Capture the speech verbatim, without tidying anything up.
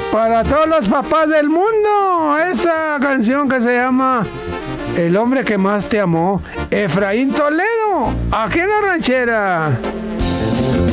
Para todos los papás del mundo, esta canción que se llama El hombre que más te amó, Efraín Toledo, aquí en la ranchera.